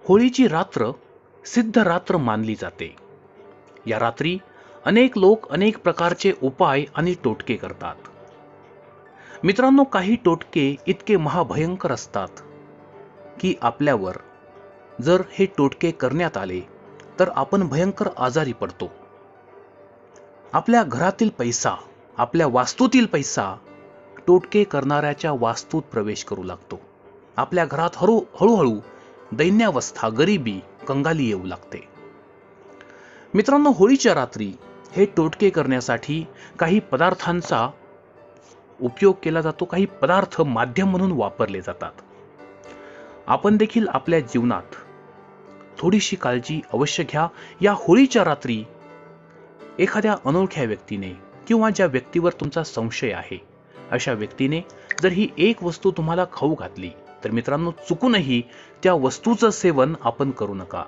होळीची रात्र सिद्ध रात्र मानली जाते. या रात्री अनेक लोक अनेक प्रकारचे उपाय आणि टोटके करतात. मित्रांनो, काही टोटके इतके महाभयंकर असतात की आपल्यावर जर हे टोटके करण्यात आले तर आपण भयंकर आजारी पडतो. आपल्या घरातील पैसा, आपल्या वास्तूतील पैसा टोटके करणाऱ्याच्या वास्तूत प्रवेश करू लागतो. आपल्या घरात हळूहळू दैन्यावस्था, गरिबी, कंगाली येऊ लागते. मित्रांनो, होळीच्या रात्री हे टोटके करण्यासाठी काही पदार्थांचा उपयोग केला जातो. काही पदार्थ माध्यम म्हणून वापरले जातात. आपण देखील आपल्या जीवनात थोडीशी काळजी अवश्य घ्या. या होळीच्या रात्री एखाद्या अनोळख्या व्यक्तीने किंवा ज्या व्यक्तीवर तुमचा संशय आहे अशा व्यक्तीने जर ही एक वस्तू तुम्हाला खाऊ घातली तर मित्रांनो, चुकूनही त्या वस्तूचं सेवन आपण करू नका.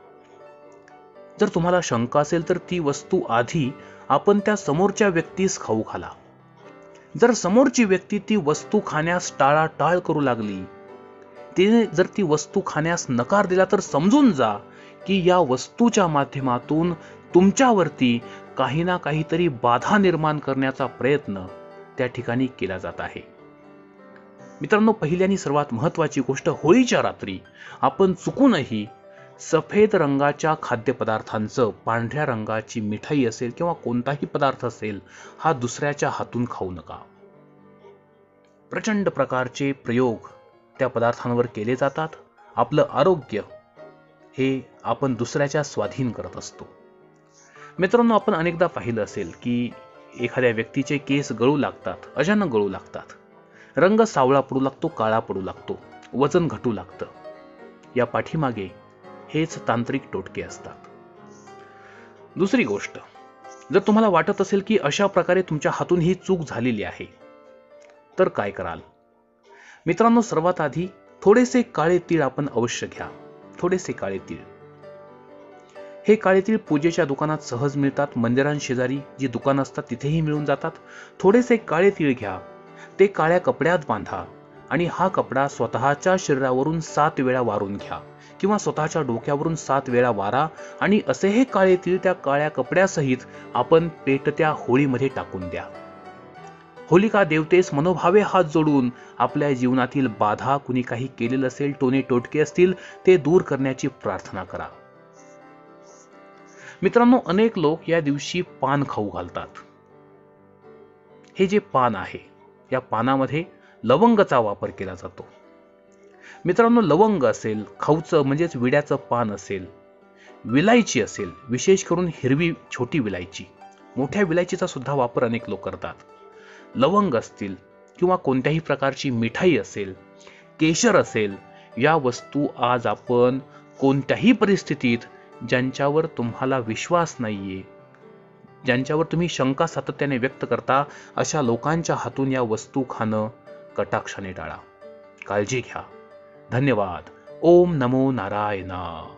जर तुम्हाला शंका असेल तर ती वस्तू आधी आपण त्या समोरच्या व्यक्तीस खाऊ घाला. जर समोरची व्यक्ती ती वस्तू खाण्यास टाळाटाळ करू लागली, तिने जर ती वस्तू खाण्यास नकार दिला तर समजून जा की या वस्तूच्या माध्यमातून तुमच्यावरती काही ना काहीतरी बाधा निर्माण करण्याचा प्रयत्न त्या ठिकाणी केला जात आहे. मित्रांनो, पहिली आणि सर्वात महत्वाची गोष्ट, होळीच्या रात्री आपण चुकूनही सफेद रंगाच्या खाद्यपदार्थांचं, पांढऱ्या रंगाची मिठाई असेल किंवा कोणताही पदार्थ असेल, हा दुसऱ्याच्या हातून खाऊ नका. प्रचंड प्रकारचे प्रयोग त्या पदार्थांवर केले जातात. आपलं आरोग्य हे आपण दुसऱ्याच्या स्वाधीन करत असतो. मित्रांनो, आपण अनेकदा पाहिलं असेल की एखाद्या व्यक्तीचे केस गळू लागतात, अचानक गळू लागतात, रंग सावळा पडू लागतो, काळा पडू लागतो, वजन घटू लागतं. या पाठीमागे हेच तांत्रिक टोटके असतात. दुसरी गोष्ट, जर तुम्हाला वाटत असेल की अशा प्रकारे तुमच्या हातून ही चूक झालेली आहे तर काय कराल? मित्रांनो, सर्वात आधी थोडेसे काळे तीळ आपण अवश्य घ्या. थोडेसे काळे तीळ. हे काळे तीळ पूजेच्या दुकानात सहज मिळतात. मंदिरांशेजारी जी दुकानं असतात तिथेही मिळून जातात. थोडेसे काळे तीळ घ्या, ते काळ्या कपड्यात बांधा आणि हा कपडा स्वतःच्या शरीरावरून 7 वेळा वारून घ्या किंवा स्वतःच्या डोक्यावरून 7 वेळा वारा आणि असे हे काळे तीळ त्या काळ्या कपड्यासहित आपण पेटत्या होळीमध्ये टाकून द्या. होलिका देवतेस मनोभावे हात जोडून आपल्या जीवनातील बाधा, कुणी काही केलेलं असेल, टोने टोटके असतील, ते दूर करण्याची प्रार्थना करा. मित्रांनो, अनेक लोक या दिवशी पान खाऊ घालतात. हे जे पान आहे, या पानामध्ये लवंगचा वापर केला जातो. मित्रांनो, लवंग असेल, खाऊचं म्हणजेच विड्याचं पान असेल, विलायची असेल, विशेष करून हिरवी छोटी विलायची, मोठ्या विलायचीचा सुद्धा वापर अनेक लोक करतात. लवंग असतील किंवा कोणत्याही प्रकारची मिठाई असेल, केशर असेल, या वस्तू आज आपण कोणत्याही परिस्थितीत, ज्यांच्यावर तुम्हाला विश्वास नाहीये, ज्यांच्यावर तुम्ही शंका सातत्याने व्यक्त करता, अशा लोकांच्या हातून या वस्तू खाणं कटाक्षाने टाळा. काळजी घ्या. धन्यवाद. ओम नमो नारायणा.